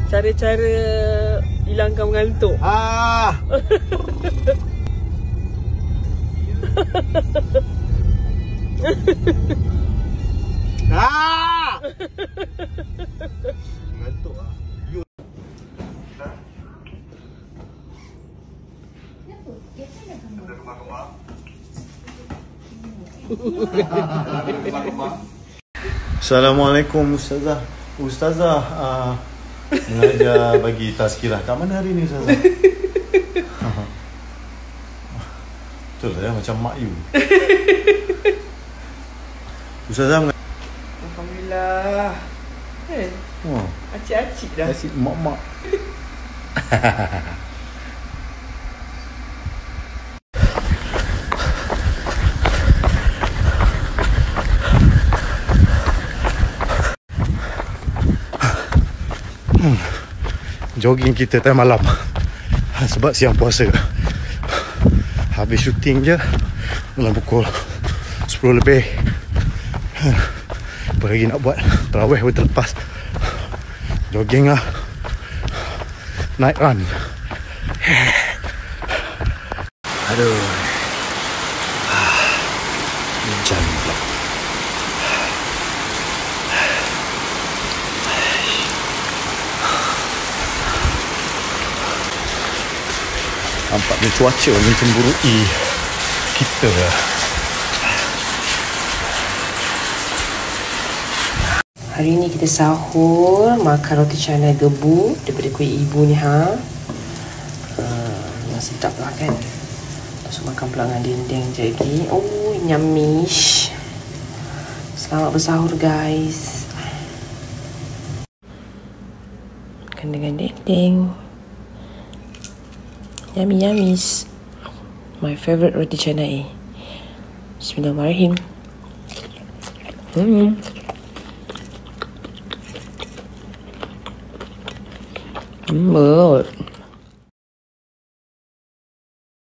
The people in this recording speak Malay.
Cara-cara hilangkan mengantuk. Ngantuk lah. Assalamualaikum Ustazah. Ustazah mengajar bagi tazkirah. Kat mana hari ni Ustazah? Betul lah ya, macam mak you. Ustazah Alhamdulillah. Acik-acik dah. Acik mak-mak. Jogging kita time malam sebab siang puasa. Habis syuting je dalam pukul 10 lebih. Apa lagi nak buat? Tarawih pun terlepas. Jogging lah. Night run. Aduh. Hujan pula. Nampaknya cuaca mencemburui kita. Hari ni kita sahur makan roti canai gebu daripada kuih ibu ni yang sedap lah kan. Lepas makan pula dengan dinding je lagi. Oh, nyamish. Selamat bersahur guys. Makan dengan dinding. Yummy yummies. My favourite roti canai. Bismillahirrahmanirrahim. Lembut.